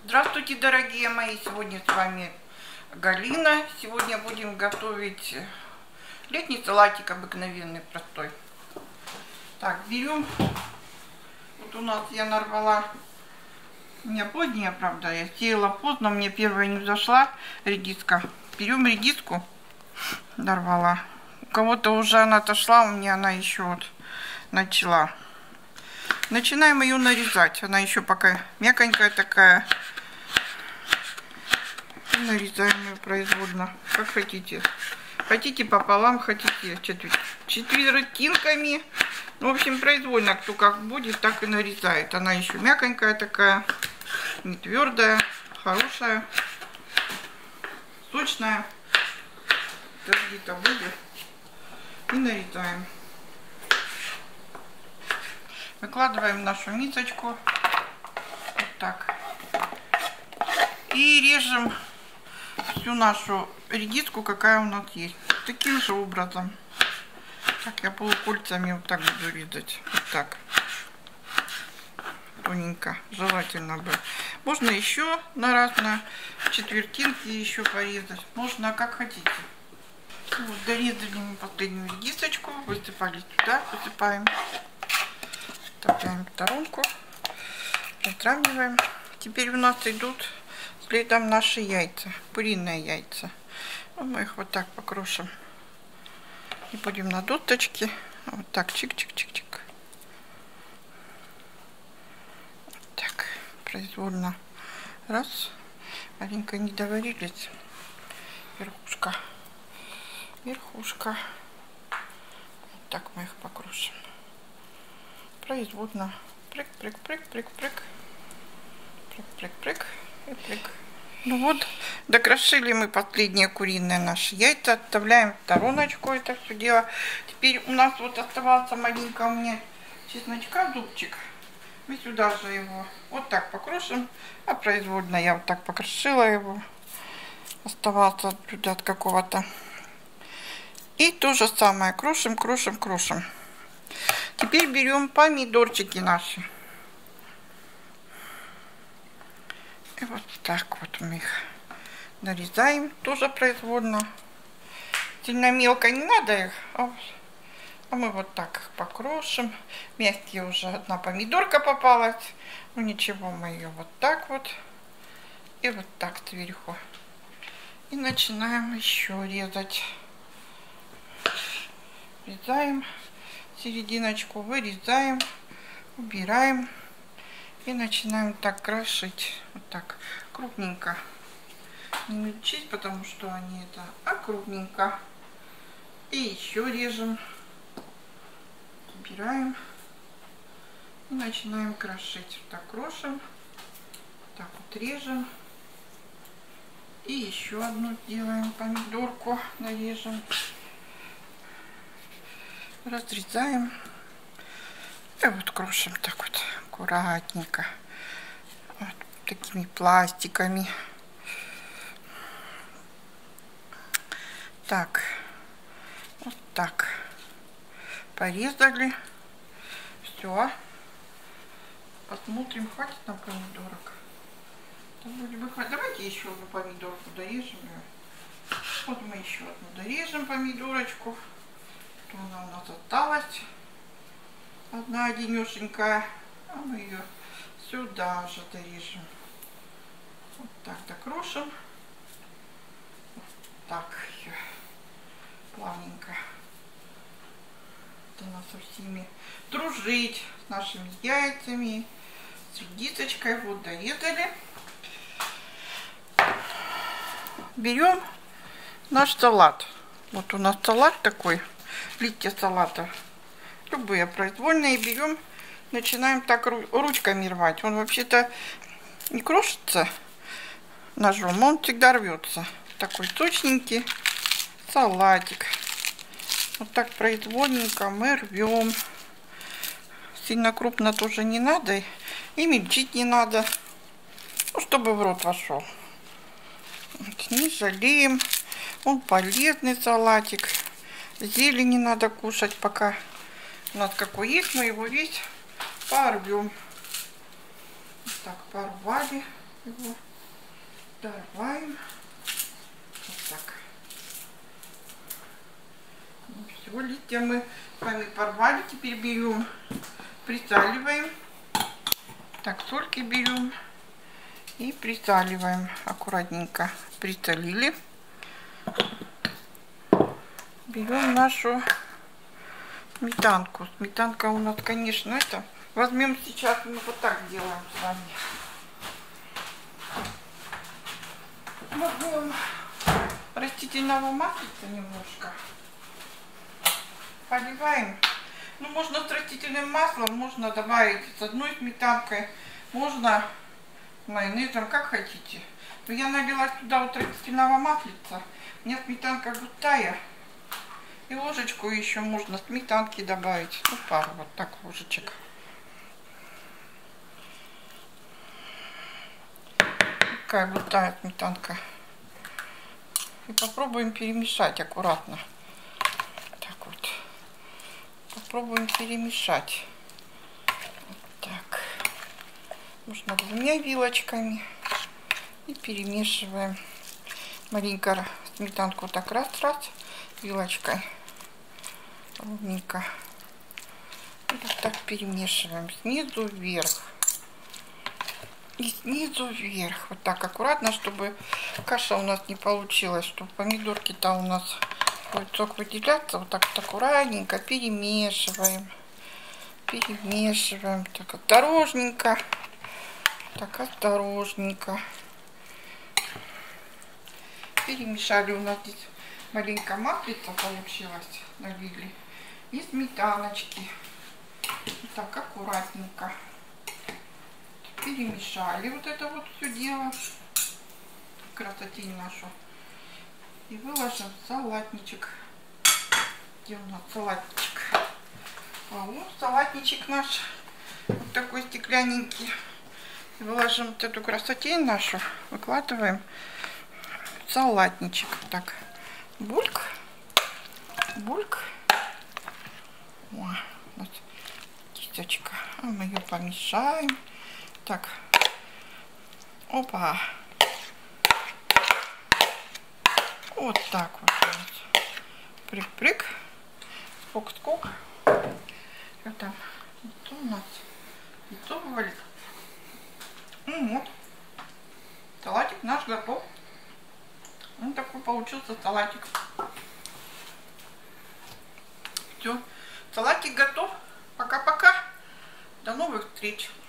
Здравствуйте, дорогие мои! Сегодня с вами Галина. Сегодня будем готовить летний салатик обыкновенный, простой. Так, берем. Вот у нас я нарвала. У меня поздняя, правда, я сеяла поздно, мне первая не взошла редиска. Берем редиску, нарвала. У кого-то уже она отошла, у меня она еще вот начала. Начинаем ее нарезать. Она еще пока мяконькая такая. Нарезаем ее произвольно, как хотите. Хотите пополам, хотите четвертинками. В общем, произвольно, кто как будет, так и нарезает. Она еще мяконькая такая, не твердая, хорошая, сочная. Где-то будет. И нарезаем. Выкладываем в нашу мисочку. Вот так. И режем всю нашу редиску, какая у нас есть. Таким же образом. Так, я полукольцами вот так буду резать. Вот так. Тоненько. Желательно бы. Можно еще на разные четвертинки еще порезать. Можно как хотите. Вот, дорезали мы последнюю редисочку. Высыпали туда. Высыпаем. Вставляем в сторонку. Разравниваем. Теперь у нас идут следом наши яйца, куриные яйца. Мы их вот так покрошим. И будем на досточке. Вот так, чик-чик-чик-чик. Вот так, произвольно. Раз. Маленько не доварились. Верхушка. Верхушка. Вот так мы их покрошим. Произвольно. Прыг-прыг-прыг-прыг-прыг. Прыг-прыг-прыг. И прыг. Ну вот, докрошили мы последние куриные наши яйца, отставляем в стороночку это все дело. Теперь у нас вот оставался маленько у меня чесночка, зубчик. Мы сюда же его вот так покрошим, а произвольно я вот так покрошила его. Оставался от блюда от какого-то. И то же самое, крошим, крошим, крошим. Теперь берем помидорчики наши. И вот так вот мы их нарезаем, тоже произвольно. Сильно мелко не надо их, а мы вот так их покрошим. Мягкие уже одна помидорка попалась. Ну ничего, мы ее вот так вот и вот так сверху. И начинаем еще резать. Резаем серединочку, вырезаем, убираем. И начинаем так крошить, вот так, крупненько. Не мельчить, потому что они это, а крупненько. И еще режем, убираем. И начинаем крошить. Вот так крошим, так вот режем. И еще одну делаем, помидорку нарежем. Разрезаем. И вот крошим так вот аккуратненько, вот такими пластиками. Так, вот так порезали. Все. Посмотрим, хватит нам помидорок. Давайте еще одну помидорку дорежем. Вот мы еще одну дорежем помидорочку. Она у нас осталась. Одна одинешенькая, а мы ее сюда же дорежем. Вот так докрошим. Вот так ее плавненько. Это нас со всеми дружить, с нашими яйцами, с редисочкой. Вот дорезали. Берем наш салат. Вот у нас салат такой, листья салата. Любые произвольные берем, начинаем так ручками рвать. Он вообще-то не крошится ножом, он всегда рвется. Такой сочненький салатик. Вот так произвольненько мы рвем. Сильно крупно тоже не надо и мельчить не надо, ну, чтобы в рот вошел. Вот, не жалеем, он полезный салатик. Зелени надо кушать пока. У нас какой есть, мы его весь порвем. Вот так порвали. Его добавим. Вот так. Ну, все, листья мы с вами порвали. Теперь берем, присаливаем. Так, сольки берем и присаливаем. Аккуратненько присолили. Берем нашу сметанку. Сметанка у нас, конечно, это. Возьмем сейчас, мы вот так делаем с вами. Возьмем растительного масла немножко. Поливаем. Ну, можно с растительным маслом, можно добавить с одной сметанкой, можно майонезом, как хотите. Но я налила сюда вот растительного маслица. У меня сметанка густая. И ложечку еще можно сметанки добавить. Ну, пару вот так ложечек. Такая густая сметанка. И попробуем перемешать аккуратно. Так вот. Попробуем перемешать. Вот так. Можно двумя вилочками. И перемешиваем. Маленько сметанку так раз-раз. Вилочкой. Ровненько. И вот так перемешиваем. Снизу вверх. И снизу вверх. Вот так аккуратно, чтобы каша у нас не получилась. Чтобы помидорки-то у нас будет сок выделяться. Вот так вот аккуратненько перемешиваем. Перемешиваем. Так осторожненько. Так осторожненько. Перемешали. У нас здесь маленькая маслица получилась. Налили. И сметаночки. Вот так аккуратненько. Перемешали вот это вот все дело. Красотень нашу. И выложим в салатничек. Где у нас салатничек? А вот салатничек наш. Вот такой стеклянненький. И выложим вот эту красотень нашу. Выкладываем в салатничек. Так. Бульк. Бульк. О, вот кисточка. А мы ее помешаем. Так. Опа. Вот так вот. Прик-прик. Скок-скок. Это яйцо у нас. Яйцо вывалит. Ну вот. Салатик наш готов. Вот такой получился салатик. Все. Салатик готов. Пока-пока. До новых встреч.